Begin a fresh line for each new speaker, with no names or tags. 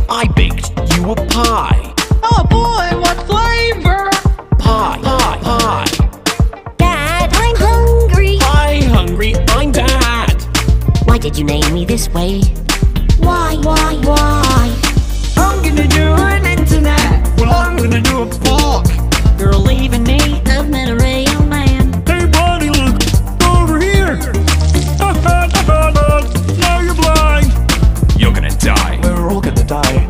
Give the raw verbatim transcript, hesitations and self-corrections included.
I baked you a pie.
Oh boy, what flavor?
Pie, pie, pie.
Dad, I'm hungry.
Pie hungry, I'm Dad.
Why did you name me this way? Why, why, why?
I'm gonna do an internet.
Well, I'm gonna do a fork.
You're leaving me. I've met a real man.
Hey buddy, look over here. Now you're blind. You're gonna die. We're all gonna die.